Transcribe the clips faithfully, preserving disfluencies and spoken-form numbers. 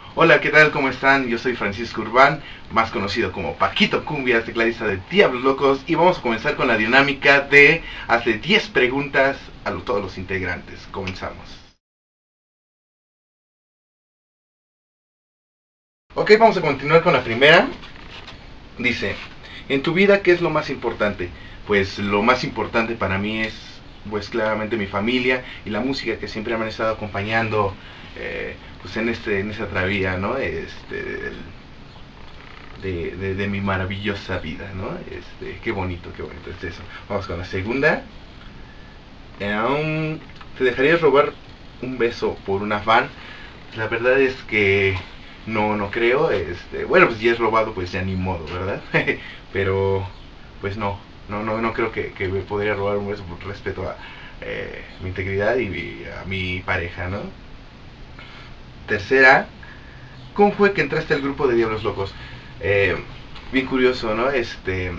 Hola, ¿qué tal? ¿Cómo están? Yo soy Francisco Urbán, más conocido como Paquito Cumbias, tecladista de Diablos Locos, y vamos a comenzar con la dinámica de hacer diez preguntas a lo- todos los integrantes. Comenzamos. Ok, vamos a continuar con la primera. Dice, en tu vida, ¿qué es lo más importante? Pues lo más importante para mí es, pues claramente mi familia y la música que siempre me han estado acompañando, eh, pues en este, en esta travía, ¿no? Este, de, de, de mi maravillosa vida, ¿no? Este, qué bonito, qué bonito es eso. Vamos con la segunda. Um, ¿Te dejarías robar un beso por una fan? La verdad es que no, no creo. Este, bueno, pues si es robado, pues ya ni modo, ¿verdad? Pero, pues no, no, no, no creo que, que me podría robar un beso por respeto a eh, mi integridad y mi, a mi pareja, ¿no? Tercera, ¿cómo fue que entraste al grupo de Diablos Locos? Eh, Bien curioso, ¿no? Este,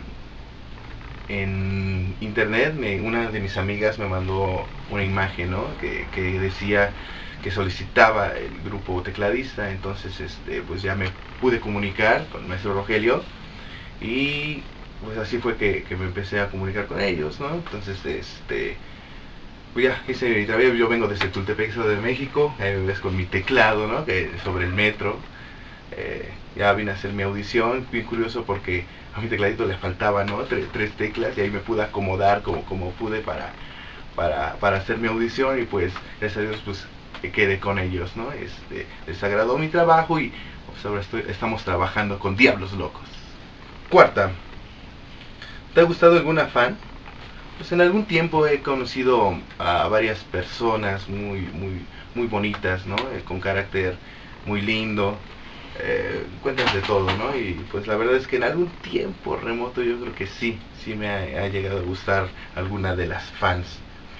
en internet me, una de mis amigas me mandó una imagen, ¿no? que, que decía que solicitaba el grupo tecladista. Entonces este pues ya me pude comunicar con el maestro Rogelio y pues así fue que, que me empecé a comunicar con ellos, ¿no? Entonces este pues ya hice mi trabajo. Yo vengo desde Tultepec, Estado de México. Ahí me ves con mi teclado, ¿no? Que sobre el metro. Eh, ya vine a hacer mi audición, bien curioso porque a mi tecladito le faltaban, ¿no? tres, tres teclas, y ahí me pude acomodar como, como pude para, para, para hacer mi audición. Y pues gracias a Dios pues quedé con ellos, ¿no? Este, les agradó mi trabajo y pues ahora estoy, estamos trabajando con Diablos Locos. Cuarta, ¿te ha gustado alguna fan? Pues en algún tiempo he conocido a varias personas muy, muy, muy bonitas, ¿no? Eh, con carácter muy lindo. Eh, cuentas de todo, ¿no? Y pues la verdad es que en algún tiempo remoto yo creo que sí, sí me ha, ha llegado a gustar alguna de las fans.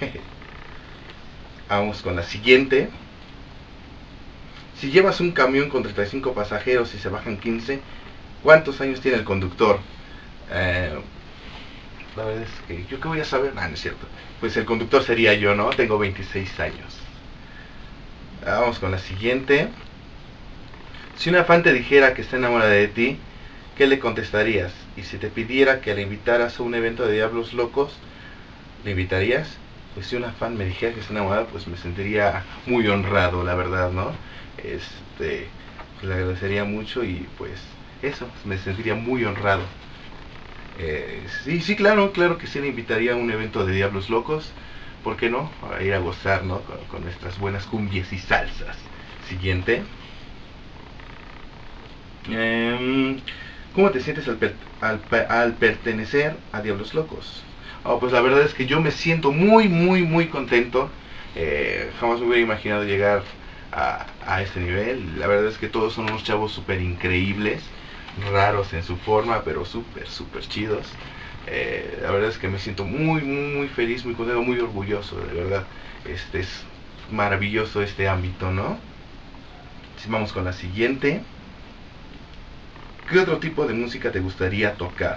Vamos con la siguiente. Si llevas un camión con treinta y cinco pasajeros y se bajan quince, ¿cuántos años tiene el conductor? Eh, la verdad es que yo qué voy a saber. Ah, no es cierto. Pues el conductor sería yo, ¿no? Tengo veintiséis años. Vamos con la siguiente. Si una fan te dijera que está enamorada de ti, ¿qué le contestarías? Y si te pidiera que le invitaras a un evento de Diablos Locos, ¿le invitarías? Pues si una fan me dijera que está enamorada, pues me sentiría muy honrado, la verdad, ¿no? Este, pues le agradecería mucho y pues eso, me sentiría muy honrado. Eh, sí, sí, claro, claro que sí le invitaría a un evento de Diablos Locos. ¿Por qué no? A ir a gozar, ¿no? Con, con nuestras buenas cumbias y salsas. Siguiente. Eh, ¿Cómo te sientes al, per al, al, pertenecer a Diablos Locos? Oh, pues la verdad es que yo me siento muy, muy, muy contento. Eh, jamás me hubiera imaginado llegar a, a este nivel. La verdad es que todos son unos chavos súper increíbles, raros en su forma, pero súper, súper chidos. Eh, la verdad es que me siento muy, muy, muy feliz, muy contento, muy orgulloso, de verdad. Este es maravilloso este ámbito, ¿no? Si vamos con la siguiente. ¿Qué otro tipo de música te gustaría tocar?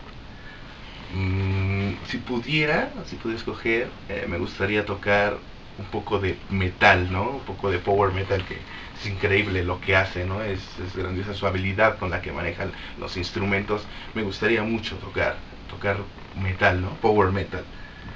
Mm, si pudiera, si pudiera escoger, eh, me gustaría tocar un poco de metal, ¿no? Un poco de power metal, que es increíble lo que hace, ¿no? Es, es grandiosa su habilidad con la que manejan los instrumentos. Me gustaría mucho tocar, tocar metal, ¿no? Power metal.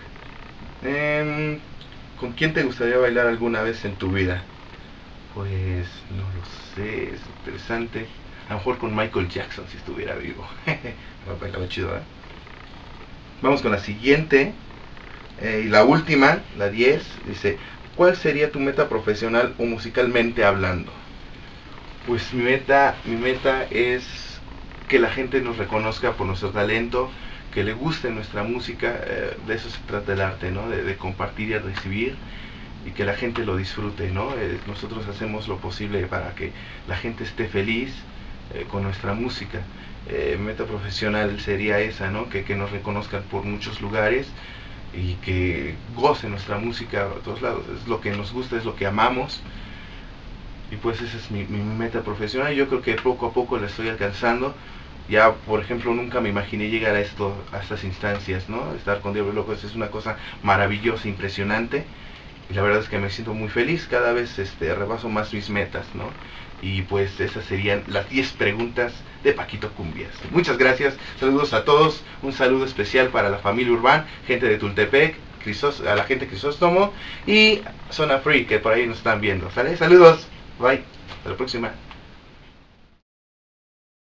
Eh, ¿Con quién te gustaría bailar alguna vez en tu vida? Pues no lo sé, es interesante. A lo mejor con Michael Jackson si estuviera vivo. Bailaba chido, ¿eh? Vamos con la siguiente. Eh, y la última, la diez, dice, ¿cuál sería tu meta profesional o musicalmente hablando? Pues mi meta, mi meta es que la gente nos reconozca por nuestro talento, que le guste nuestra música. Eh, de eso se trata el arte, ¿no? De, de compartir y recibir, y que la gente lo disfrute, ¿no? Eh, nosotros hacemos lo posible para que la gente esté feliz eh, con nuestra música. Eh, mi meta profesional sería esa, ¿no? Que, que nos reconozcan por muchos lugares y que gocen nuestra música a todos lados. Es lo que nos gusta, es lo que amamos. Y pues esa es mi, mi meta profesional. Yo creo que poco a poco la estoy alcanzando. Ya, por ejemplo, nunca me imaginé llegar a esto, a estas instancias, ¿no? Estar con Diablos Locos es una cosa maravillosa, impresionante. Y la verdad es que me siento muy feliz. Cada vez este, rebaso más mis metas, ¿no? Y pues esas serían las diez preguntas de Paquito Cumbias. Muchas gracias, saludos a todos, un saludo especial para la familia Urbán, gente de Tultepec, Crisós, a la gente de Crisóstomo y Zona Free, que por ahí nos están viendo. ¿Sale? Saludos, bye, hasta la próxima.